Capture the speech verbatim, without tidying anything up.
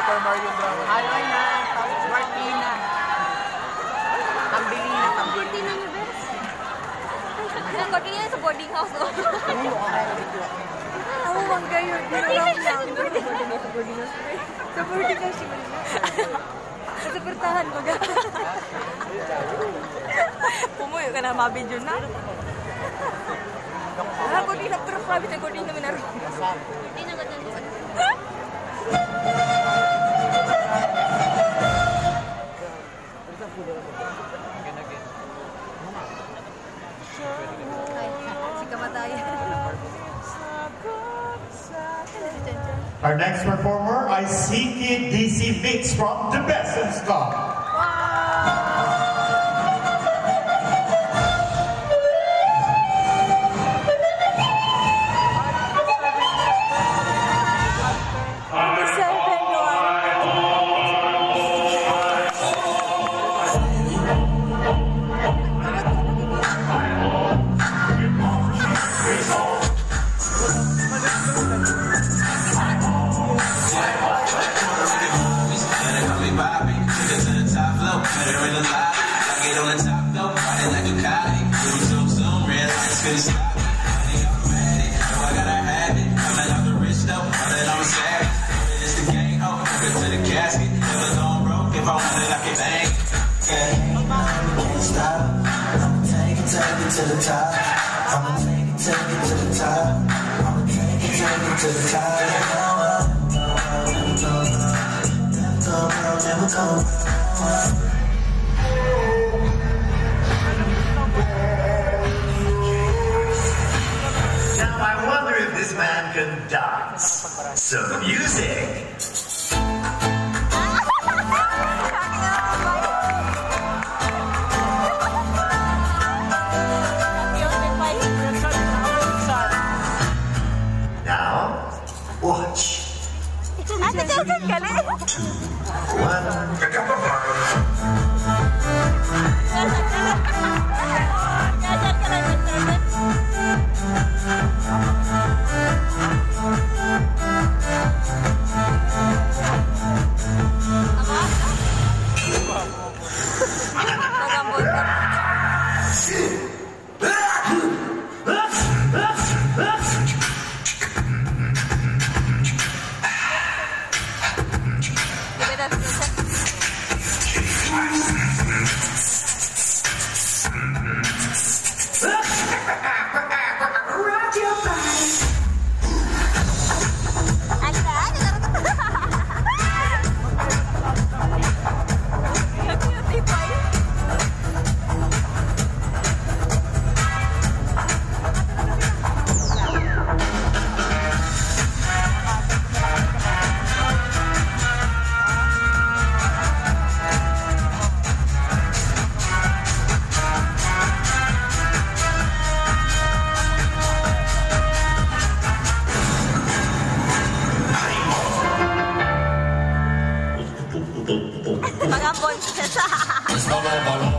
Super Mario drama. Aloy na, Martina. Tambili na, tambili. Martina niyo, bes. Ang Martina sa boarding house. Oo, okay. Ako bang kayo? Dinarap lang. Sa boarding house. Sa boarding house si Marina. Sa pertahan, baga. Pumuyo ka na, mabidyo na. Ako din na, pero sabi na ko din naman naroon. Hindi na ba dyan? Si kamatayan. Our next performer, I C K D C Mix from the Best in Scotland. To the top, I'ma take it, take it to the top. I'ma take it, take it to the top. Never go, never go, never go. Now I wonder if this man can dance. Some music. Watch. Ano joke ka rin? One. Mga bonses.